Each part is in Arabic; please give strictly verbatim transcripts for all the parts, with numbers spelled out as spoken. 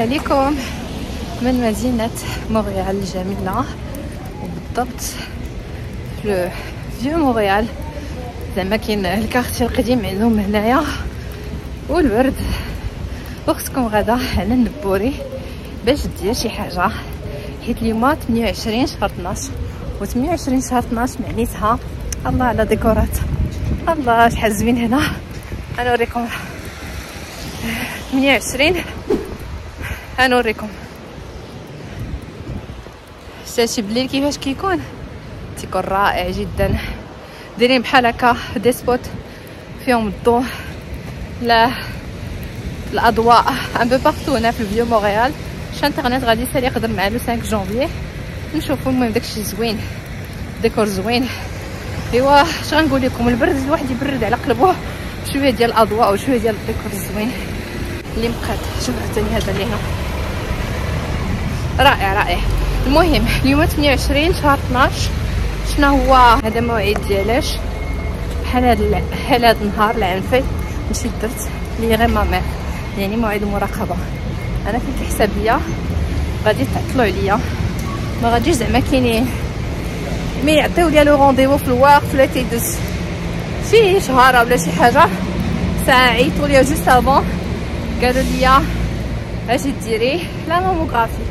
عليكم من مدينة مونريال الجميلة، وبالضبط في فيو مونريال، زعما كاين الكارتي القديم عندهم هنايا والورد. اختكم غدا على النبوري باش دير شي حاجه، حيت اليوم ثمانية وعشرين شهر اثناش، و ثمانية وعشرين شهر اثناش معنيتها الله على ديكورات. الله شحال زوين هنا، غنوريكم ثمانية وعشرين، غنوريكم شتي بالليل كيفاش كيكون، تيكون رائع جدا. دايرين بحال هكا دي سبوت فيهم الضوء، لا الاضواء ان بو بارتو هنا في الفيو مونريال. شا انترنت غادي يسالي يقدر مع لو خمسة جونفي نشوفوا. المهم داكشي زوين، ديكور زوين. ايوا اش غنقول لكم، البرد الواحد يبرد على قلبه شويه ديال الاضواء وشويه ديال الديكور الزوين اللي مقاد. شوف ثاني هذا اللي هنا رائع رائع. المهم اليوم ثمانية وعشرين شهر اثناش، شنو هو هذا موعد ديالاش؟ بحال هذا بحال هذا النهار العام الفايت مشيت درت لي غير مامير، يعني موعد المراقبه. انا كنت حساب ليا غادي تعطلوا عليا، ما غاديش زعما كاينين مي يعطيو ليا لو رونديفو في الوقت ولا تيدوز شي شهر ولا شي حاجه. ساعه عيطوا ليا جوست افون قالوا ليا اجي ديري لا ماموغرافي.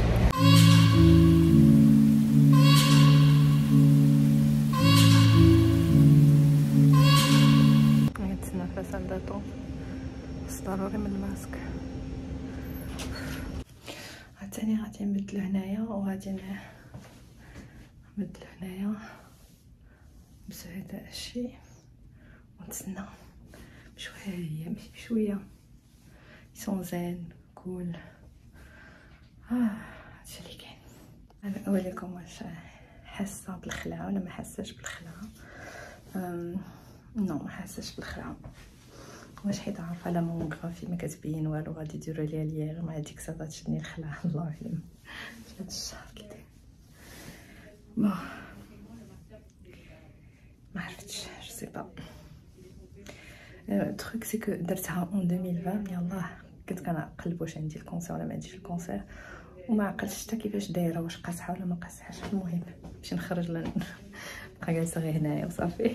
نتسنى في سال داتون، بس ضروري من الماسك. عاوتاني غادي نبدلو هنايا وغادي نبدلو هنايا بهذا الشيء ونتسنى بشويه ماشي بشويه يسون زين كول. اه هادشي اللي كاين. انا اوريكم واش حاسه بالخلعه ولا ما حاساش بالخلعه. أم... نو ما حاساش بالخلعه، واش حيت عارفه على ماموغرافي ما كتبين والو، غادي يديروا ليا ليا مع ديك الساعه تشدني الخلعه. الله اعلم هاد الشهر كدا بون ما عرفتش جو سي با. التروك سي كو درتها اون ألفين وعشرين، يلاه كنت كنقلب واش عندي الكونسير ولا ما عنديش الكونسير، وما عقلتش حتى كيفاش دايره، واش قاصحه ولا ما قاصحاش. المهم نمشي نخرج لن بقى جالسه غير هنايا وصافي.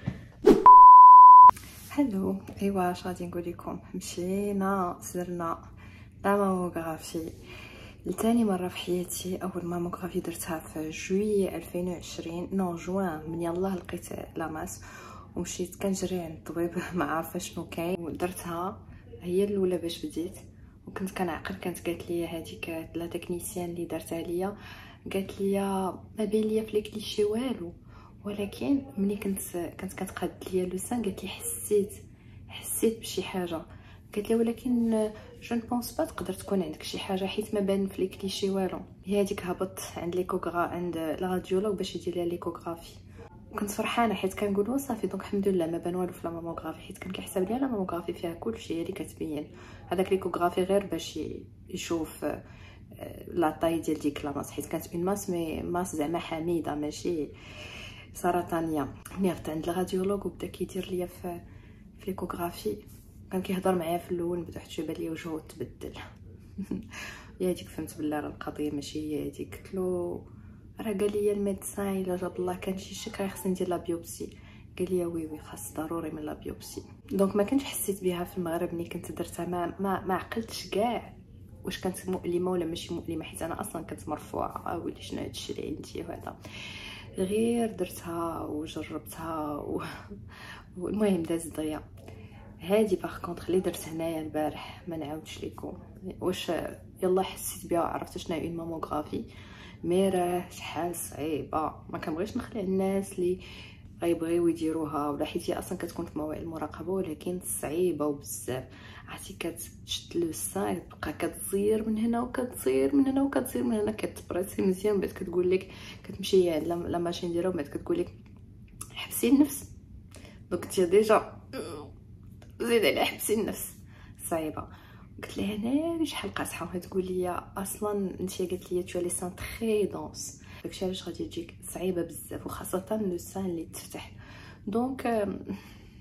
هلو ايوا اش غادي نقول لكم، مشينا زرنا لا ماموغرافي لتاني مره في حياتي. اول ماموغرافي درتها في جويي ألفين وعشرين، نو جوان، من يلاه لقيت لاماس ومشيت كنجري عند الطبيب ما عارفه شنو كاين ودرتها. هي الاولى باش بديت، وكنت كنعقل. كانت قالت لي هذيك لا تكنيسيان اللي درتها ليا، قالت لي ما بين ليا في لي كليشي والو، ولكن ملي كنت كنت كتقاد ليا لو سان قالت لي حسيت حسيت بشي حاجه. قالت لي ولكن جو نبونس با تقدر تكون عندك شي حاجه حيت ما بان في لي كليشي والو. هي هذيك هبطت عند ليكوغرا عند الراديولوج باش يدير ليا ليكوغرافي. كنت فرحانه حيت كنقول صافي دونك الحمد لله ما بان والو في لا ماموغرافي، حيت كان كيحسب ليا لا ماموغرافي فيها كلشي، هي اللي كتبين. هذاك ليكوغرافي غير باش يشوف لا طاي ديال ديك لاماس، حيت كانت اون ماس مي ماس زعما حميده ماشي سرطانيه. ملي رحت عند الراديولوج وبدا كيدير ليا في في ليكوغرافي، كان كيهضر معايا في الاول، بدا حتى بان لي وجهو تبدل. يا هذيك فهمت بلا القضيه ماشي هي هذيك. قلت له راه قال لي الميدسان الا جاب الله كان شي شك راه خصني ندير لا بيوبسي. قال لي وي وي خاص ضروري من لا بيوبسي. دونك ما كنتش حسيت بها في المغرب ملي كنت درتها، ما ما, ما عقلتش كاع واش كانت مؤلمه ولا ماشي مؤلمه، حيت انا اصلا كنت مرفوعه ويلي شنو هادشي اللي عندي وهذا. غير درتها وجربتها و... والمهم داز دغيا. هادي باغ كونطخ اللي درت هنايا البارح ما نعاودش لكم واش يلا حسيت بها وعرفت شنو هي الماموغرافي. مي راه شحال صعيبه، ما كنبغيش نخلع الناس اللي غيبغيو يديروها ولا حيت هي اصلا كتكون في موعد المراقبه، ولكن صعيبه وبزاف. عرفتي كتشد لو سان تبقى كتزير من هنا وكتزير من هنا وكتزير من هنا، كتبريسي مزيان، بعد كتقول لك كتمشي عند لا ماشين ديالها وبعد كتقول لك حبسي النفس. دونك انت ديجا زيد على حبسي النفس، صعيبه. قلت لها انا شحال قاصحه، تقول لي اصلا انت قالت لي تو لي سان تري دونس، داكشي علاش غادي تجيك صعيبه بزاف، وخاصه لو سان اللي تفتح. دونك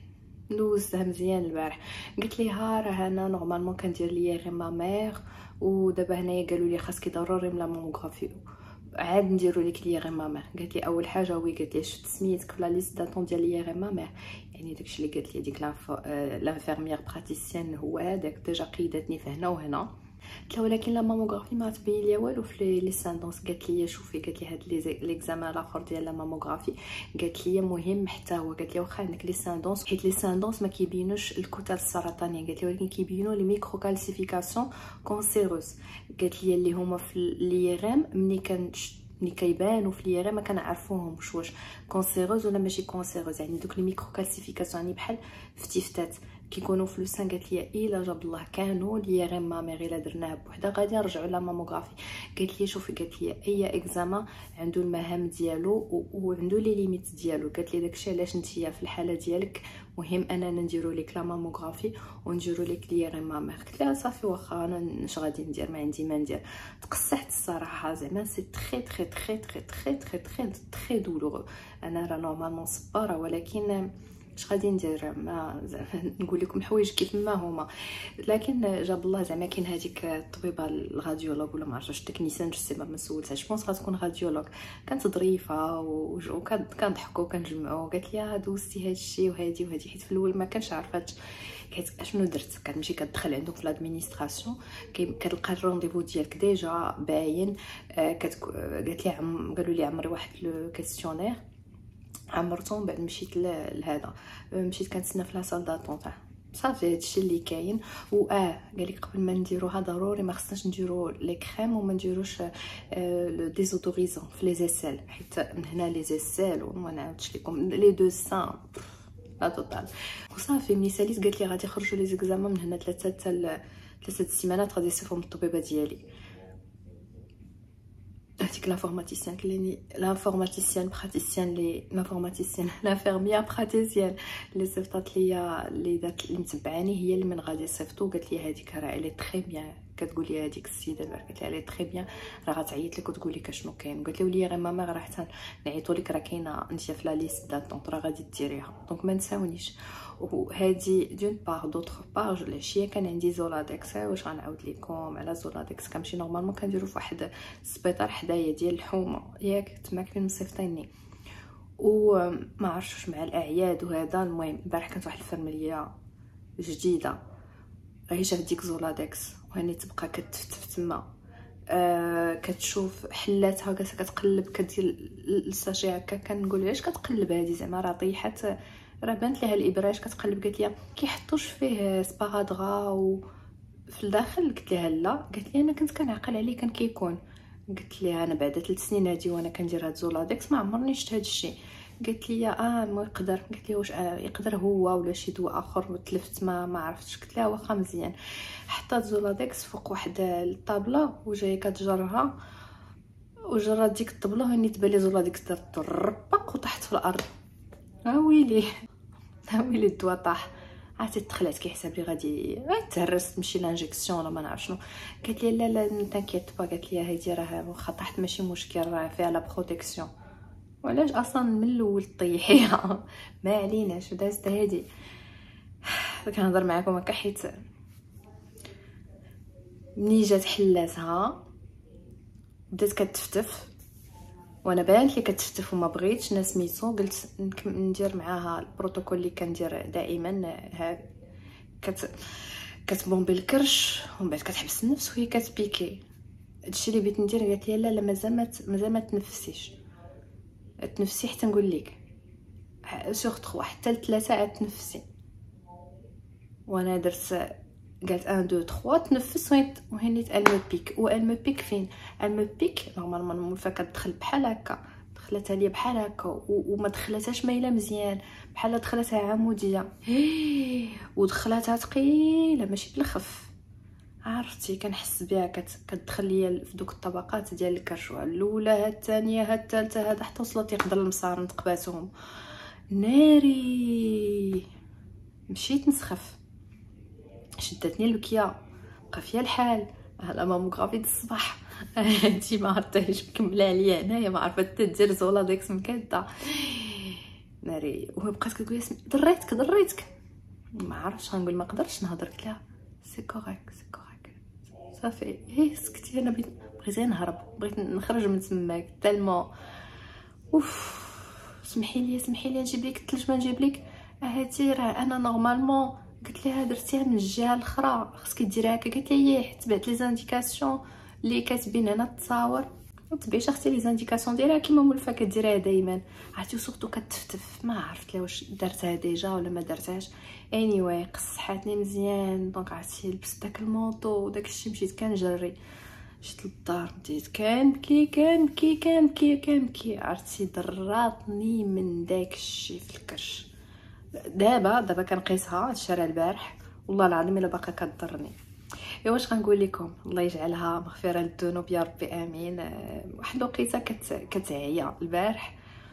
دوزتها مزيان البارح. قلت ليها راه انا نورمالمون كندير ليا غير ما مير، ودابا هنايا قالوا لي خاصك ضروري من لا ماموغرافي، عاد نديروا لك ليا غير ما مير. قالت لي اول حاجه وي، قالت لي شفت سميتك في لا ليست داتون ديال ليا غير ما مير، يعني داكشي اللي قالت لي ديك لانفيرميير براتيسيان هو هذاك، ديجا قيدتني في هنا وهنا. قلت لها ولكن لا ماموغرافي ما تبين ليا والو في لي ساندونس. قالت لي شوفي، قالت لي هاد لي ليكزامان الاخر ديال لا ماموغرافي قالت لي مهم حتى هو، قالت لي واخا عندك لي ساندونس، حيت لي ساندونس ما كيبينوش الكتل السرطانيه، قالت لي ولكن كيبينوا لي ميكرو كالسيفيكاسيون كونسيروز. قالت لي اللي هما في ليغام ملي كان ملي كيبانوا في ليغام ما كنعرفوهمش واش كونسيروز ولا ماشي كونسيروز، يعني دوك لي ميكرو كالسيفيكاسيون يعني بحال فتيفتات كيكونوا في لوسان. قالت لي الا جاب الله كانوا لي غير مامير الا درناها بوحده غادي نرجعوا لا ماموغرافي. قالت لي شوفي، قالت لي اي اكزامان عنده المهام ديالو وعنده لي ليميت ديالو. قالت لي داكشي علاش نتيا في الحاله ديالك مهم اننا نديروا لك لا ماموغرافي ونديروا لك لي غير مامير. قلت لها صافي واخا انا اش غادي ندير، ما عندي ما ندير. تقصحت الصراحه، زعما سي تري تري تري تري تري تري تري تري دولور. انا راه نورمالمون صباره، ولكن اش غادي ندير، ما نقول لكم الحوايج كيف ما هما. لكن جاب الله زعما كاين هذيك الطبيبه الراديولوج ولا ما عرفتش التكنيسيان، جو سي ما سولتهاش، بونس غتكون راديولوج، كانت ظريفه وكنضحكوا وكنجمعوا. قالت لي دوزتي هذا الشيء وهذه وهذه، حيت في الاول ما كانش عارفه اشنو درت. كتمشي كتدخل عندهم في لادمينستراسيون كتلقى الرونديفو ديالك ديجا باين. قالت لي قالوا لي عمري واحد لو كيسيونير عمرتهم، بعد مشيت لهذا، مشيت كنتسنى في لاصال داتون تاع صافي هادشي اللي كاين. واه قالك قبل ما نديروها ضروري ما خصناش نديرو لي كريم وما نديروش لو ديزودوريزون في لي زيسيل، حيت من هنا لي زيسيل وما نعاودش لكم لي دو سان لا توتال. وصافي ملي ساليت قالت لي غادي يخرجوا لي زيكزامان من هنا ثلاثه حتى ثلاثه السيمانات غادي يصيفهم الطبيبه ديالي. هذيك لانفورماتيسيان كليني لانفورماتيسيان براتيسيان لي لانفورماتيسيان لانفيرميير براتيسيان اللي صيفطات ليا اللي دات اللي متبعاني هي اللي من غادي صيفطو. قالت لي هذيك راه الي تري بيان، كتقول لي هذيك السيده البارح قالت لي الي تري بيان، راه غتعيط لك وتقول لك اشنو كاين. قالت لي ولي غير ماما راه حتى نعيطوا لك راه كاينه انت في لا ليست داتون راه غادي ديريها، دونك ما نساونيش. وهذه دون بار دوطخ بار العشيه كان عندي زولادكس. واش غنعاود لكم على زولادكس؟ كنمشي نورمالمون كنديرو في واحد السبيطار حدايا ديال الحومه ياك تما فين مصيفطيني، وما عرفتش مع الاعياد وهذا. المهم البارح كانت واحد الفاميليا جديده غير شاف ديك زولادكس وهاني تبقى كتفتف تما، آه كتشوف حلاتها جالسه كتقلب كدير الساشي هكا. كنقول علاش كتقلب هذه، زعما راه طيحات راه بانت ليها الابراج كتقلب. قالت لي كيحطوش فيه سبارادغا وفي الداخل؟ قلت لها لا. قالت لي انا كنت كنعقل عليه كان كيكون. قلت لها انا بعد ثلاث سنين هادي وانا كندير هاد زولادكس ما عمرني شفت هاد الشيء. قالت لي اه ما يقدر. قلت لها واش آه يقدر هو ولا شي دواء اخر وتلفت ما ما عرفتش. قلت لها واخا مزيان. حطات زولادكس فوق واحد الطابله وجايه كتجرها وجرات ديك الطبله هاني تبان لي زولادكس دارت الربق وطاحت في الارض. اه ويلي اه ويلي الدواء طاح. عرفتي تخلعت كيحسب لي غادي تهرس تمشي لانجيكسيون ولا ما نعرف شنو. قالت لي لا لا تانكيت با. قالت لي هادي راه واخا طاحت ماشي مشكل راه فيها لا بروتيكسيون. وعلاش اصلا من الاول طيحيها ما عليناش دازت هادي. كنهضر معكم هكا حيت ملي جات حلاتها بدات كتفتف وانا بانت لي كتفتف وما بغيتش ناس سميتو. قلت ندير معاها البروتوكول اللي كندير دائما، ها كت كتبومبي الكرش ومن بعد كتحبس النفس وهي كتبيكي. هادشي اللي بغيت ندير. قالت لي لا لا مازال مازال ما تنفسيش، تنفسي حتى نقول لك سوغ ثلاثة حتى ثلاثة عاد تنفسي. وانا درت قالت واحد اثنين ثلاثة تنفس وهنيت المو بيك. و المو بيك فين؟ المو بيك نورمالمون المولفه كتدخل بحال هكا، دخلتها ليا بحال هكا وما دخلتهاش مايله مزيان، بحال دخلتها عموديه ودخلتها ثقيله ماشي بالخف. عرفتي كنحس بها كتدخل ليا في دوك الطبقات ديال الكرش، الاولى ها الثانيه ها الثالثه هذا حتى وصلت يقدر المسار نتقباتهم. ناري مشيت نسخف، شدتني البكيه بقى فيها الحال. لا ماموغرافي د الصباح هادي ما عرفتهاش مكمله عليا هنايا، ما عرفت تدير زولادكس مكاده ناري. وهي بقات كتقول لي دريتك دريتك ما عرفتش غنقول، ما قدرتش نهضر. قلت لها سي كوريك سي كوريك صافي، هي سكتي. انا بغيت نهرب، بغيت نخرج من تماك تالمون اوف. سمحي لي سمحي لي نجيب لك الثلج، ما نجيب لك هاتي، راه انا نورمالمون. قلت لها درتيها من الجهه الاخرى، خصك ديريها هكا. قالت لي ياه، تبعت لي زانديكاسيون اللي كاتبين هنا التصاور، تبعيش اختي لي زانديكاسيون ديريها كيما مولفه كديريها دايما. عرفتي سورتو كتفتف، ما عرفت لا واش درتها ديجا ولا ما درتهاش. اني واي قصحاتني مزيان. دونك عرفتي لبست داك المونطو وداك الشيء، مشيت كنجري. جيت للدار بديت كنبكي كنبكي كنبكي كنبكي. عرفتي ضراتني من داك الشيء في الكرش. دابا دابا كنقيسها هادشي راه البارح، والله العظيم الا باقا كضرني. ايوا واش غنقول لكم، الله يجعلها مغفره للذنوب يا ربي امين. واحد الوقيته كت كتعيا البارح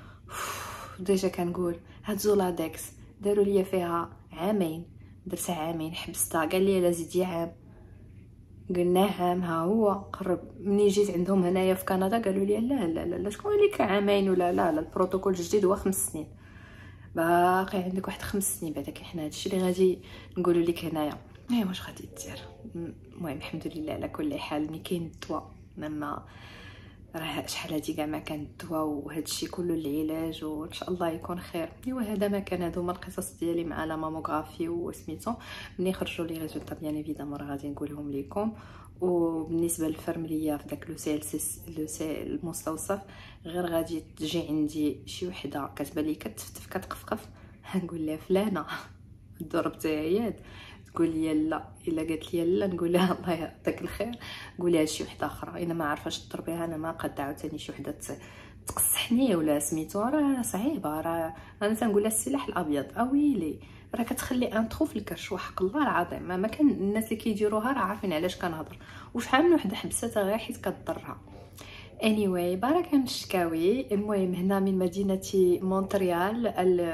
ديجا كنقول هاد زولادكس داروا ليا فيها عامين، درت عامين حبستها. قال لي لا زيدي عام، قلنا عام ها هو قرب. مني جيت عندهم هنايا في كندا قالوا لي لا لا لا, لا شكون لك عامين ولا لا لا البروتوكول الجديد هو خمس سنين. باقي عندك واحد خمس سنين بعدا. احنا هادشي اللي غادي نقولوا لك هنايا. ايوا واش غادي دير؟ المهم الحمد لله على كل حال. ملي كاين الدواء، لما راه شحال هادي كاع ما كان الدواء وهادشي كله العلاج، وان شاء الله يكون خير. ايوا هذا ما كان، هادو هما القصص ديالي مع لا ماموغرافي وسميتو. ملي خرجوا لي ريزولطا بيان ايفيدامون راه غادي نقولهم لكم. وبالنسبه للفرمليه في داك لو سي ال سي لو سي المستوصف، غير غادي تجي عندي شي وحده كتبان لي كتفتف كتقفقف، هنقول لها فلانه ضربتها عياد، تقول لي لا. الا قالت لي لا نقول لها الله يعطيك الخير، قوليها لشي وحده اخرى. انا ما عارفاش تضربيها، انا ما قد عاوتاني شي وحده تقصحني ولا سميتو. راه صعيبه، راه انا تنقول لها السلاح الابيض اويلي، راه كتخلي ان تخو في الكرش. وحق الله العظيم ما, ما كان الناس اللي كيديروها راه عارفين علاش كنهضر. وشحال من وحده حبستها غير حيت كضرها. anyway بارك عن الشكاوي. المهم هنا من مدينه مونتريال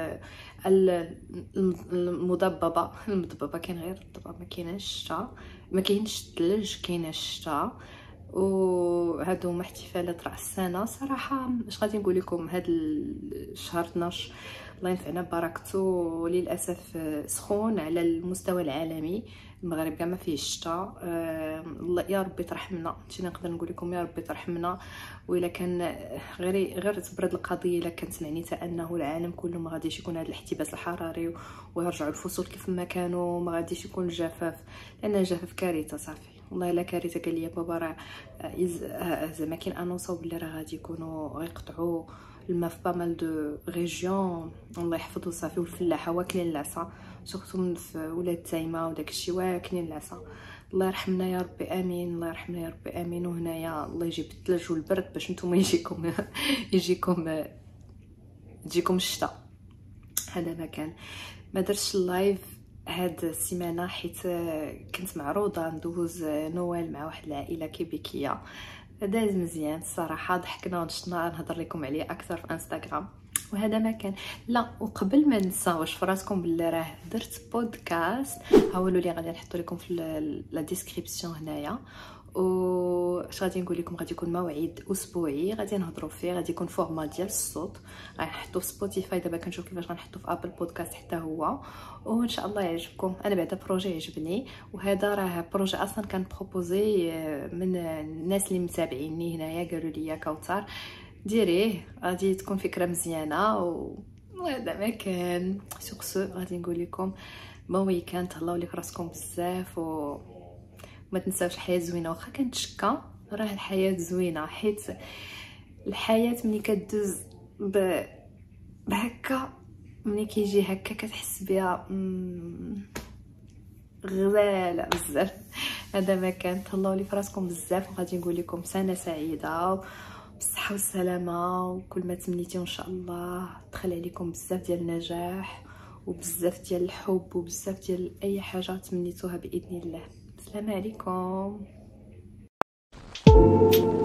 المضببه المضببه كاين غير الضباب، ما كايناش الشتا، ما كاينش الثلج، كاينه الشتا. وهادو هما احتفالات راس السنه. صراحه اش غادي نقول لكم، هاد الشهر اثناش الله ينفعنا ببركته. وللاسف سخون على المستوى العالمي. المغرب كاع ما فيه الشتاء. الله يا ربي ترحمنا، شنو نقدر نقول لكم، يا ربي ترحمنا. والا كان غير غير تبرد القضيه، الا كانت معنيتها انه العالم كله ما غاديش يكون هذا الاحتباس الحراري ويرجعوا الفصول كيف ما كانوا، ما غاديش يكون الجفاف، لان الجفاف كارثه صافي. والله الا كارثه. قال لي بابا راه زعما كاين انونسو بلي راه غادي يكونوا غيقطعوا الماء في بامال دو ريجيون. الله يحفظو صافي. والفلاحه واكلين العصا، سورتو من ولاد تايمه وداك الشيء واكلين العصا. الله يرحمنا يا ربي امين، الله يرحمنا يا ربي امين. وهنايا الله يجيب الثلج والبرد باش نتوما يجيكم يجيكم تجيكم الشتاء. هذا ما كان. ما درتش اللايف هاد السيمانه حيت كنت معروضه ندوز نوال مع واحد العائله كيبيكيه. داز مزيان الصراحه، ضحكنا ونشطنا. نهضر لكم عليه اكثر في انستغرام. وهذا ما كان. لا وقبل ما ننسى، واش فراسكم باللي راه درت بودكاست، هاولوا لي غادي نحط لكم في لا ديسكريبسيون هنايا. واش غادي نقول لكم، غادي يكون موعد اسبوعي غادي نهضروا فيه، غادي يكون فورما ديال الصوت. غنحطو في سبوتيفاي، دابا كنشوف كيفاش غنحطو في ابل بودكاست حتى هو. وان شاء الله يعجبكم. انا بعدا بروجي عجبني، وهذا راه بروجي اصلا كان بروبوزي من الناس اللي متابعيني هنايا، قالوا لي كوثر ديريه، غادي تكون فكره مزيانه. وهذا ما كان. سوق غادي نقول لكم بون ويكاند، تهلاو لي فراسكم بزاف. و ما تنساوش الحياه زوينه، واخا كانت شكا راه الحياه زوينه. حيت الحياه ملي كدوز ب... بهكا، ملي كيجي هكا كتحس بها غزاله بزاف. هذا ما كان. تهلاو لي فراسكم بزاف، وغادي نقول لكم سنه سعيده بالصحه والسلامه، وكل ما تمنيتي ان شاء الله دخل عليكم بزاف ديال النجاح وبزاف ديال الحب وبزاف ديال اي حاجه تمنيتوها باذن الله. السلام عليكم.